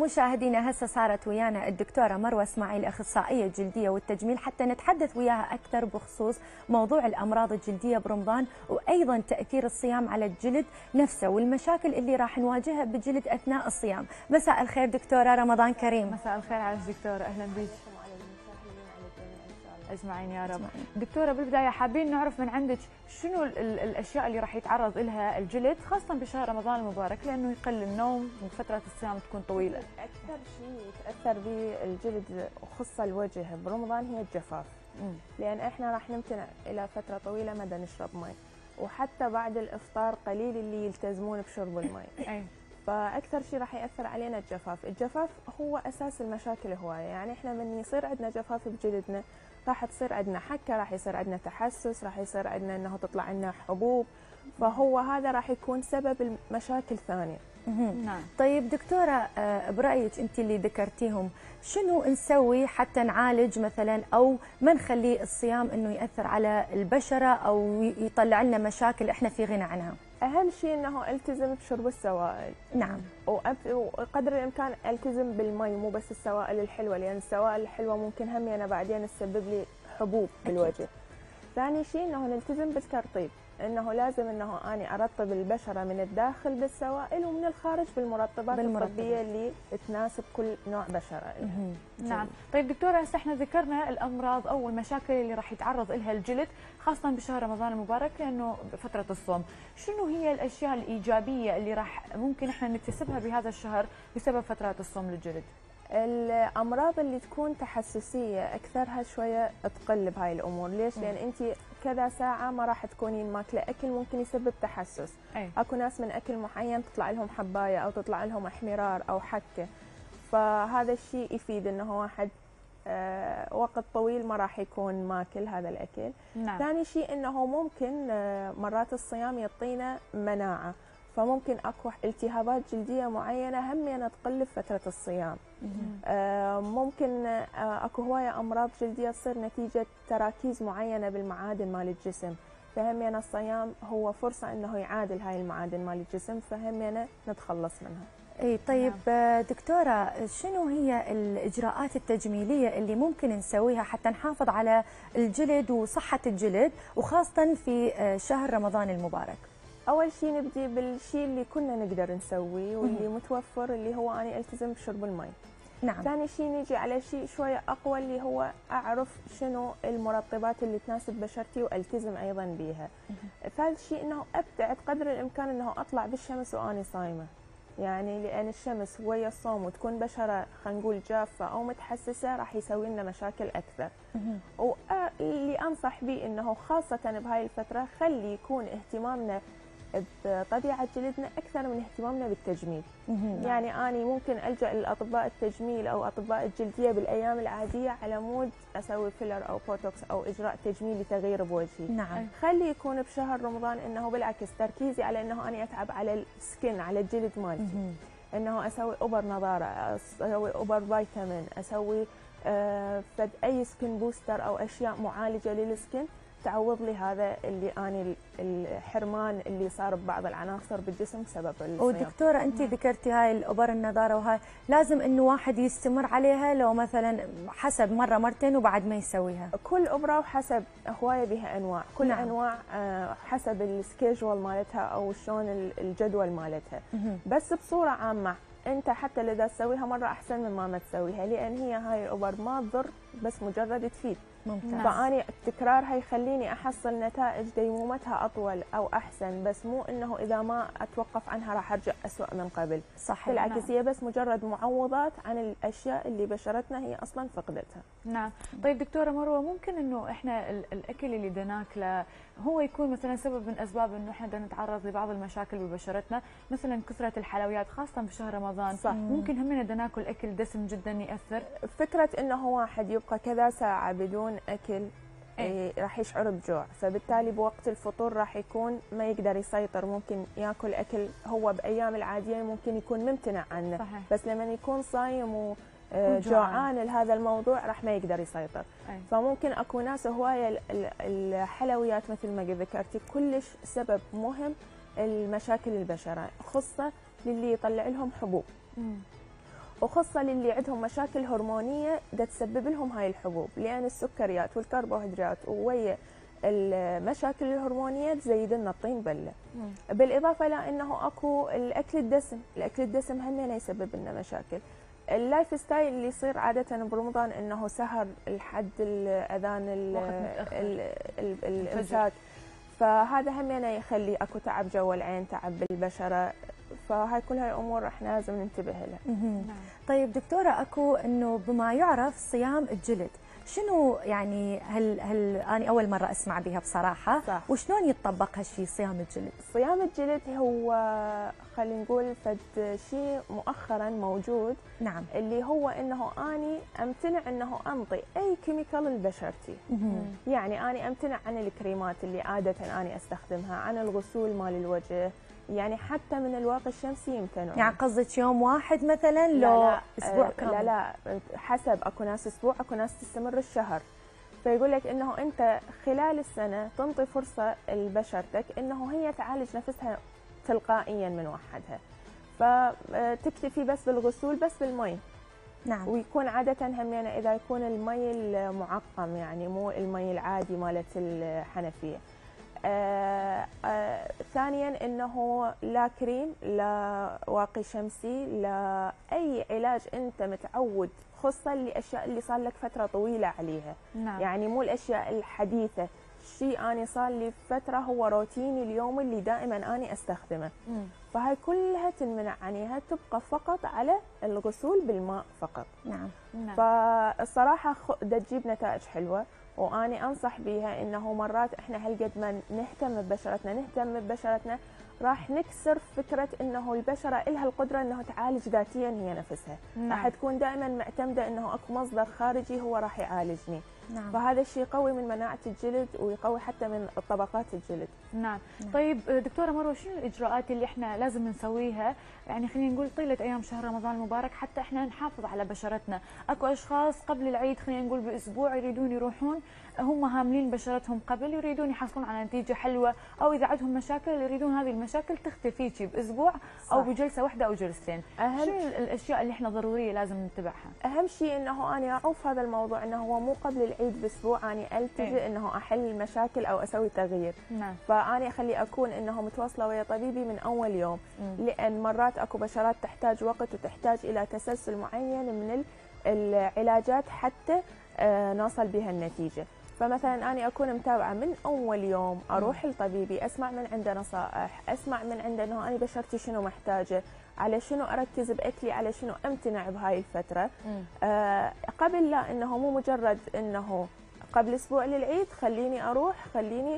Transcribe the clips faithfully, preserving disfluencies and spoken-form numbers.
مشاهدينا هسه صارت ويانا الدكتورة مروة اسماعيل أخصائية جلدية والتجميل حتى نتحدث وياها أكثر بخصوص موضوع الأمراض الجلدية برمضان وأيضا تأثير الصيام على الجلد نفسه والمشاكل اللي راح نواجهها بالجلد أثناء الصيام. مساء الخير دكتورة، رمضان كريم. مساء الخير على الدكتورة، أهلا بك. اجمعين يا رب. دكتوره، بالبدايه حابين نعرف من عندك شنو ال ال الاشياء اللي راح يتعرض لها الجلد خاصه بشهر رمضان المبارك، لانه يقل النوم وفتره الصيام تكون طويله. اكثر شيء يتاثر به الجلد وخصوصا الوجه برمضان هي الجفاف. مم. لان احنا راح نمتنع الى فتره طويله مدى نشرب ماء، وحتى بعد الافطار قليل اللي يلتزمون بشرب الماء. اي فاكثر شيء راح ياثر علينا الجفاف. الجفاف هو اساس المشاكل هوايه، يعني احنا من يصير عندنا جفاف بجلدنا راح تصير عندنا حكه، راح يصير عندنا تحسس، راح يصير عندنا انه تطلع عندنا حبوب، فهو هذا راح يكون سبب المشاكل ثانيه. نعم. طيب دكتوره، برايك انت اللي ذكرتيهم شنو نسوي حتى نعالج مثلا او ما نخلي الصيام انه ياثر على البشره او يطلع لنا مشاكل احنا في غنى عنها؟ اهم شيء انه التزم بشرب السوائل. نعم. وقدر الامكان التزم بالمي، مو بس السوائل الحلوه، لان السوائل الحلوه ممكن هم انا بعدين تسبب لي حبوب بالوجه. ثاني شيء انه نلتزم بالترطيب، انه لازم انه اني ارطب البشره من الداخل بالسوائل ومن الخارج بالمرطبات الطبيه اللي تناسب كل نوع بشره. نعم. طيب دكتوره، هسه احنا ذكرنا الامراض او المشاكل اللي راح يتعرض لها الجلد خاصه بشهر رمضان المبارك لانه فتره الصوم، شنو هي الاشياء الايجابيه اللي راح ممكن احنا نكتسبها بهذا الشهر بسبب فترات الصوم للجلد؟ الامراض اللي تكون تحسسيه اكثرها شويه تقل بهاي الامور. ليش؟ لان انت كذا ساعه ما راح تكونين ماكله اكل ممكن يسبب تحسس. أي. اكو ناس من اكل معين تطلع لهم حبايه او تطلع لهم احمرار او حكه، فهذا الشيء يفيد انه واحد آه وقت طويل ما راح يكون ماكل هذا الاكل. نعم. ثاني شيء انه ممكن آه مرات الصيام يعطينا مناعه، فممكن اكو التهابات جلديه معينه همينه تقل بفتره الصيام. آه ممكن آه اكو هوايه امراض جلديه تصير نتيجه تراكيز معينه بالمعادن مال الجسم، فهمينه الصيام هو فرصه انه يعادل هاي المعادن مال الجسم، فهمينه نتخلص منها. اي طيب نعم. دكتوره، شنو هي الاجراءات التجميليه اللي ممكن نسويها حتى نحافظ على الجلد وصحه الجلد وخاصه في شهر رمضان المبارك؟ اول شيء نبدي بالشيء اللي كنا نقدر نسويه واللي متوفر، اللي هو اني التزم بشرب المي. نعم. ثاني شيء نيجي على شيء شويه اقوى اللي هو اعرف شنو المرطبات اللي تناسب بشرتي والتزم ايضا بيها. ثالث شيء انه ابتعد قدر الامكان انه اطلع بالشمس واني صايمه، يعني لان الشمس ويا الصوم وتكون بشره خلينا نقول جافه او متحسسه راح يسوي لنا مشاكل اكثر. واللي انصح به انه خاصه بهاي الفتره خلي يكون اهتمامنا بطبيعه جلدنا اكثر من اهتمامنا بالتجميل. يعني اني ممكن الجا لاطباء التجميل او اطباء الجلديه بالايام العاديه على مود اسوي فيلر او بوتوكس او اجراء تجميل لتغيير بوجهي. نعم. خلي يكون بشهر رمضان انه بالعكس تركيزي على انه اني اتعب على السكن، على الجلد مالتي، انه اسوي اوبر نضاره، اسوي اوبر فيتامين، اسوي آه فد اي سكن بوستر او اشياء معالجه للسكن تعوض لي هذا اللي اني الحرمان اللي صار ببعض العناصر بالجسم بسبب الصيام. ودكتوره انت ذكرتي هاي الابر النضاره، وهاي لازم انه واحد يستمر عليها لو مثلا حسب مره مرتين وبعد ما يسويها؟ كل ابره وحسب هوايه بها انواع، كل نعم. انواع حسب السكيجول مالتها او شلون الجدول مالتها. بس بصوره عامه انت حتى اذا تسويها مره احسن من ما ما تسويها، لان هي هاي الابر ما تضر بس مجرد تفيد. ممتاز. فاني تكرارها يخليني احصل نتائج ديمومتها اطول او احسن، بس مو انه اذا ما اتوقف عنها راح ارجع اسوء من قبل. صحيح. بالعكس. نعم. هي بس مجرد معوضات عن الاشياء اللي بشرتنا هي اصلا فقدتها. نعم. طيب دكتوره مروه، ممكن انه احنا الاكل اللي بدنا ناكله هو يكون مثلا سبب من اسباب انه احنا بدنا نتعرض لبعض المشاكل ببشرتنا، مثلا كثره الحلويات خاصه بشهر رمضان؟ صح. ممكن همنا بدنا ناكل اكل دسم جدا ياثر. فكره انه واحد يبقى كذا ساعه بدون اكل إيه؟ راح يشعر بجوع، فبالتالي بوقت الفطور راح يكون ما يقدر يسيطر، ممكن ياكل اكل هو بايام العاديه ممكن يكون ممتنع عنه. صحيح. بس لما يكون صايم وجوعان لهذا الموضوع راح ما يقدر يسيطر. أي. فممكن اكو ناس هوايه الحلويات مثل ما ذكرتي كلش سبب مهم المشاكل البشره، خاصه للي يطلع لهم حبوب. مم. وخاصة للي عندهم مشاكل هرمونية دا تسبب لهم هاي الحبوب، لأن السكريات والكربوهيدرات ويا المشاكل الهرمونية تزيد لنا الطين بلة. بالإضافة إلى أنه أكو الأكل الدسم، الأكل الدسم هم يسبب لنا مشاكل. اللايف ستايل اللي يصير عادة برمضان انه سهر لحد الاذان الامساك، فهذا هم يخلي اكو تعب جو العين، تعب بالبشره، فهاي كل هاي الامور احنا لازم ننتبه لها. طيب دكتوره، اكو انه بما يعرف صيام الجلد، شنو يعني هل هل انا اول مره اسمع بها بصراحه، صح. وشلون يتطبق هالشيء صيام الجلد؟ صيام الجلد هو خلينا نقول فد شيء مؤخرا موجود. نعم. اللي هو انه اني امتنع انه انطي اي كيميكال لبشرتي. يعني اني امتنع عن الكريمات اللي عاده اني استخدمها، عن الغسول مال الوجه، يعني حتى من الواقي الشمسي يمتنعون. يعني قصدك يوم واحد مثلا لو لا لا اسبوع آه كامل؟ لا لا حسب، اكو ناس اسبوع، اكو ناس تستمر الشهر. فيقول لك انه انت خلال السنه تنطي فرصه لبشرتك انه هي تعالج نفسها تلقائيا من وحدها، فتكتفي بس بالغسول بس بالمي. نعم. ويكون عاده هم يعني اذا يكون المي المعقم، يعني مو المي العادي مالت الحنفيه. آه آه ثانيا انه لا كريم، لا واقي شمسي، لا اي علاج انت متعود، خصوصا الاشياء اللي صار لك فتره طويله عليها. نعم. يعني مو الاشياء الحديثه، شيء اني صار لي فتره هو روتيني اليومي اللي دائما اني استخدمه. مم. فهاي كلها تنمنع عنها، تبقى فقط على الغسول بالماء فقط. نعم. نعم. فالصراحه دا تجيب نتائج حلوه، واني انصح بها انه مرات احنا هالقد ما نهتم ببشرتنا نهتم ببشرتنا راح نكسر فكره انه البشره لها القدره انه تعالج ذاتيا هي نفسها. نعم. راح تكون دائما معتمده انه اكو مصدر خارجي هو راح يعالجني. نعم. فهذا الشيء يقوي من مناعه الجلد ويقوي حتى من طبقات الجلد. نعم. نعم. طيب دكتوره مروه، شنو الاجراءات اللي احنا لازم نسويها، يعني خلينا نقول طيله ايام شهر رمضان المبارك، حتى احنا نحافظ على بشرتنا؟ اكو اشخاص قبل العيد خلينا نقول باسبوع يريدون يروحون هم هاملين بشرتهم قبل، يريدون يحصلون على نتيجه حلوه، او اذا عندهم مشاكل يريدون هذه المشاكل تختفي شي باسبوع او بجلسه واحده او جلستين. أهم شنو الاشياء اللي احنا ضروريه لازم نتبعها؟ اهم شيء انه انا اعوف هذا الموضوع، انه هو مو قبل العيد باسبوع اني التجئ ايه؟ انه احل المشاكل او اسوي تغيير. نعم. فاني اخلي اكون انه متواصله ويا طبيبي من اول يوم. مم. لان مرات اكو بشرات تحتاج وقت وتحتاج الى تسلسل معين من العلاجات حتى آه نوصل بها النتيجه. فمثلا أنا أكون متابعة من أول يوم، أروح لطبيبي أسمع من عنده نصائح، أسمع من عنده أنه أنا بشرتي شنو محتاجة، على شنو أركز بأكلي، على شنو أمتنع بهاي الفترة. آه قبل لا أنه مو مجرد أنه قبل أسبوع للعيد خليني أروح خليني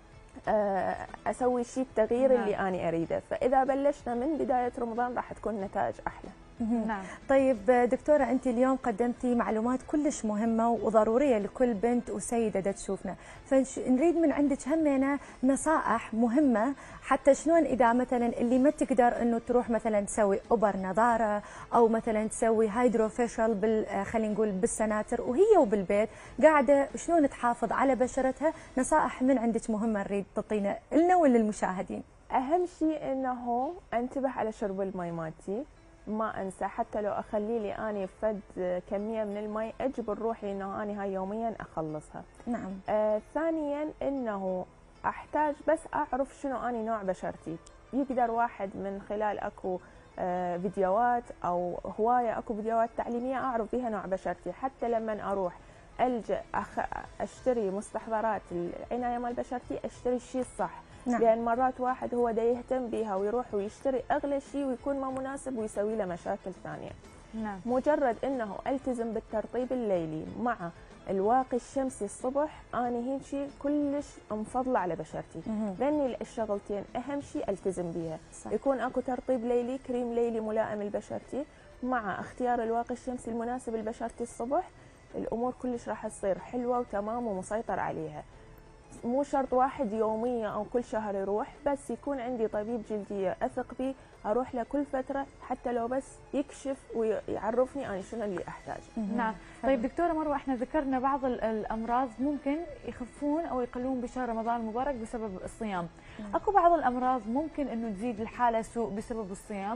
آه أسوي شيء التغيير اللي أنا أريده. فإذا بلشنا من بداية رمضان راح تكون النتائج أحلى. نعم. طيب دكتورة، أنت اليوم قدمتي معلومات كلش مهمة وضرورية لكل بنت وسيدة دا تشوفنا، فنريد من عندك همينة نصائح مهمة حتى شلون إذا مثلا اللي ما تقدر إنه تروح مثلا تسوي أوبر نظارة أو مثلا تسوي هايدرو فيشل بال خلينا نقول بالسناتر وهي وبالبيت قاعدة، شلون تحافظ على بشرتها؟ نصائح من عندك مهمة نريد تعطينا لنا وللمشاهدين. أهم شيء إنه أنتبه على شرب المي مالتي، ما انسى حتى لو اخلي لي اني فد كميه من المي اجبر روحي انه اني هاي يوميا اخلصها. نعم. آه ثانيا انه احتاج بس اعرف شنو اني نوع بشرتي. يقدر واحد من خلال اكو آه فيديوهات او هوايه اكو فيديوهات تعليميه اعرف بها نوع بشرتي، حتى لما اروح الجا أخ... اشتري مستحضرات العنايه مال بشرتي اشتري الشيء الصح. نعم. لأن مرات واحد هو دا يهتم بها ويروح ويشتري أغلى شيء ويكون ما مناسب ويسوي له مشاكل ثانية. نعم. مجرد أنه ألتزم بالترطيب الليلي مع الواقي الشمسي الصبح، أنا هيك كلش مفضلة على بشرتي. لأني الشغلتين أهم شيء ألتزم بها. صح. يكون أكو ترطيب ليلي، كريم ليلي ملائم لبشرتي، مع اختيار الواقي الشمسي المناسب لبشرتي الصبح، الأمور كلش راح تصير حلوة وتمام ومسيطر عليها. مو شرط واحد يوميا او كل شهر يروح، بس يكون عندي طبيب جلديه اثق به اروح له كل فتره حتى لو بس يكشف ويعرفني انا شنو اللي احتاجه. نعم. طيب دكتوره مروه، احنا ذكرنا بعض الامراض ممكن يخفون او يقلون بشهر رمضان المبارك بسبب الصيام. اكو بعض الامراض ممكن انه تزيد الحاله سوء بسبب الصيام؟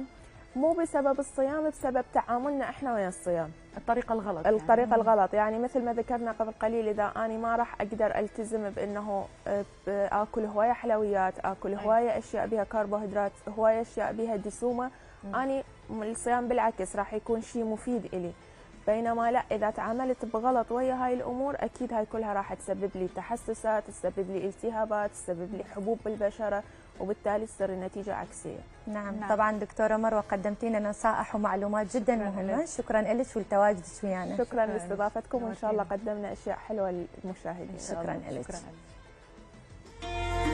مو بسبب الصيام، بسبب تعاملنا احنا ويا الصيام، الطريقه الغلط الطريقه يعني. الغلط. يعني مثل ما ذكرنا قبل قليل، اذا اني ما راح اقدر التزم بانه اكل هوايه حلويات، اكل هوايه اشياء بها كربوهيدرات، هوايه اشياء بها دسومه، اني الصيام بالعكس راح يكون شيء مفيد الي. بينما لا، اذا تعاملت بغلط ويا هاي الامور، اكيد هاي كلها راح تسبب لي تحسسات، تسبب لي التهابات، تسبب لي حبوب بالبشره، وبالتالي تصير النتيجه عكسيه. نعم. نعم. طبعا دكتوره مروه قدمتي لنا نصائح ومعلومات جدا شكراً مهمه، لك. شكرا لك ولتواجدك ويانا. شكرا لاستضافتكم، وان شاء الله نورتينا. قدمنا اشياء حلوه للمشاهدين. شكرا لك. شكرا لك.